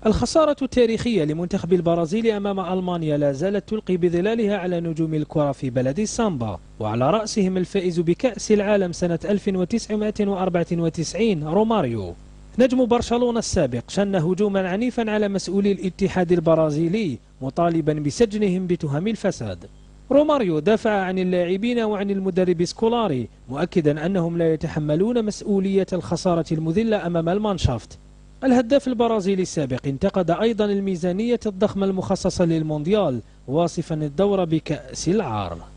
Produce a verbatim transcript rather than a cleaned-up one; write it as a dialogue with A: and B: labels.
A: الخسارة التاريخية لمنتخب البرازيل أمام ألمانيا لا زالت تلقي بظلالها على نجوم الكرة في بلد السامبا، وعلى رأسهم الفائز بكأس العالم سنة ألف وتسعمائة وأربعة وتسعين روماريو. نجم برشلونة السابق شن هجوما عنيفا على مسؤولي الاتحاد البرازيلي مطالبا بسجنهم بتهم الفساد. روماريو دافع عن اللاعبين وعن المدرب سكولاري، مؤكدا أنهم لا يتحملون مسؤولية الخسارة المذلة أمام المانشافت. الهداف البرازيلي السابق انتقد أيضا الميزانية الضخمة المخصصة للمونديال، واصفا الدور بكأس العار.